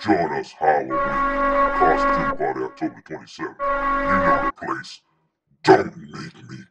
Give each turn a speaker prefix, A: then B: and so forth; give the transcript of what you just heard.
A: Join us Halloween. Costume party October 27th. You know the place. Don't make me.